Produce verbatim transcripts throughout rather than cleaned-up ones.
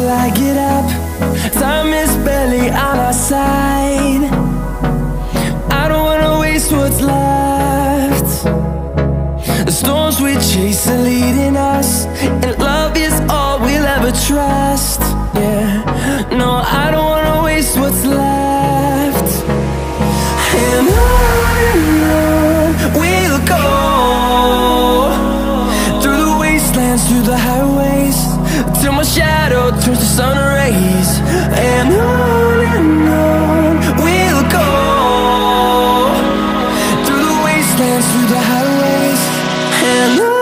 till I get up. Time is barely on our side. I don't wanna waste what's left. The storms we chase are leading us, and love is all we'll ever trust. Yeah, no, I don't wanna waste what's left. And on and on we'll go, through the wastelands, through the highways, till my shadow turns to sun rays. And on and on we'll go, through the wastelands, through the highways, and on.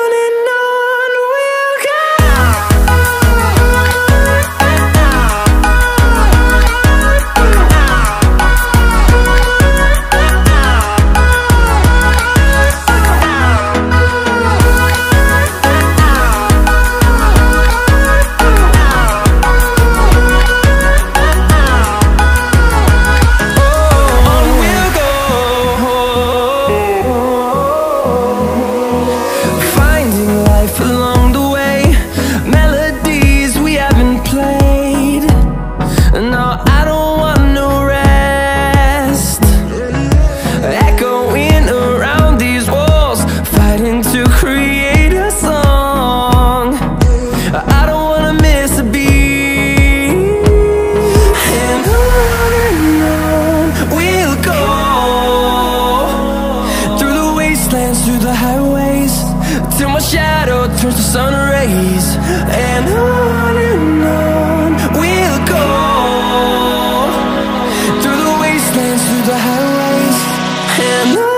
Through the highways, till my shadow turns to sun rays. And on and on we'll go, through the wastelands, through the highways, and on.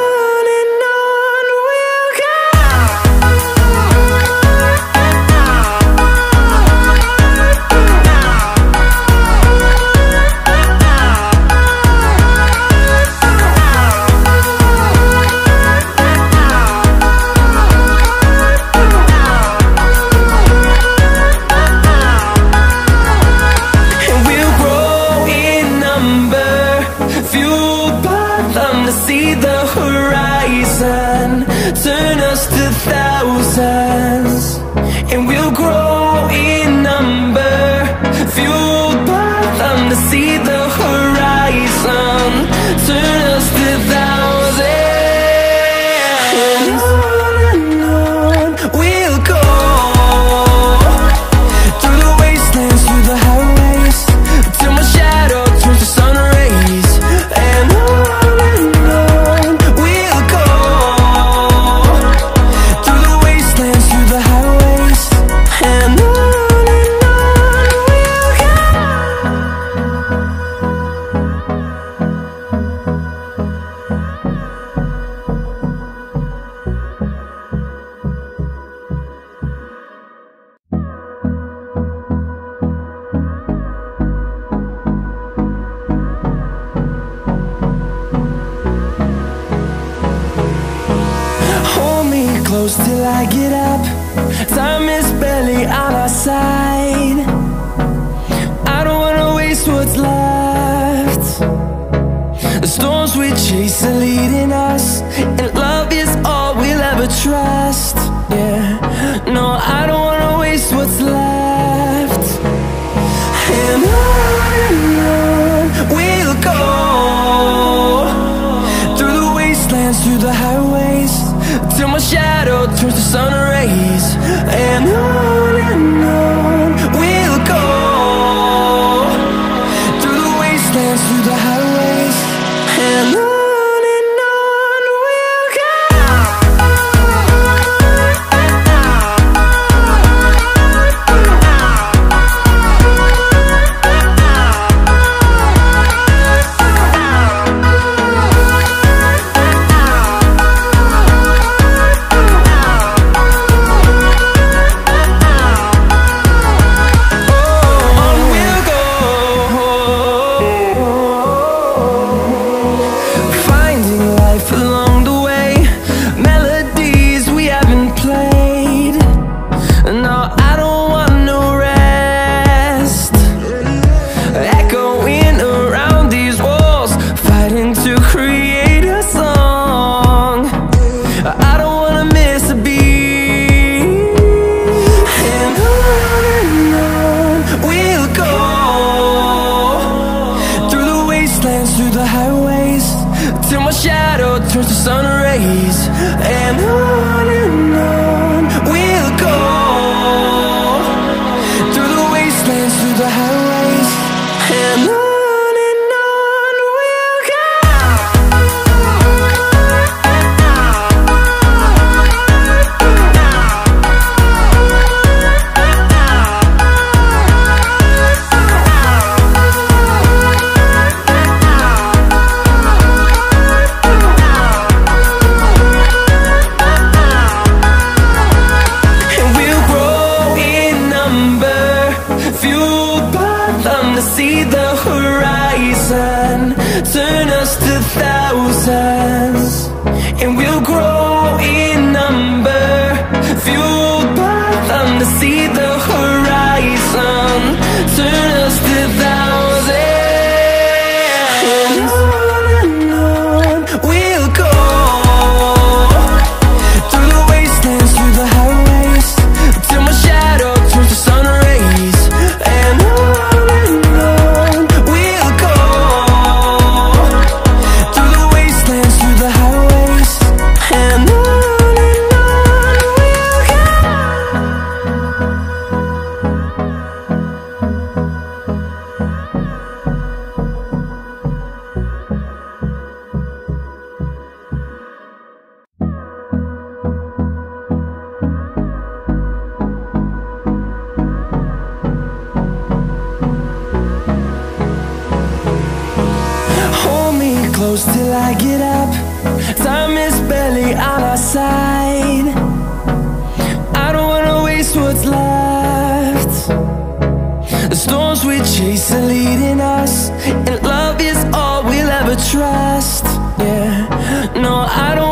See the horizon, turn us to thousands, and we'll grow in number, fueled by them. To see the horizon, turn us to thousands, and on and on we'll go, through the wastelands, through the highways, till my shadow turns to sun rays. And on close till I get up. Time is barely on our side. I don't wanna waste what's left. The storms we chase are leading us, and love is all we'll ever trust. Yeah, no, I don't wanna waste what's left. And on and on we'll go, through the wastelands, through the highways, till my shadow turns to sun rays. And on and on we'll go, through the wastelands, through the highways, and on. Oh, turns to sun rays, and on and on we'll go, through the wastelands, through the highways, and on. See the horizon, turn us to thousands, and we'll grow in number, fueled by them to see the horizon, turn us to thousands, and on and on we'll go, through the wastelands, through the highways, till my shadow turns to sun rays, and on. Close till I get up, time is barely on our side. I don't wanna waste what's left. The storms we chase are leading us, and love is all we'll ever trust. Yeah, no, I don't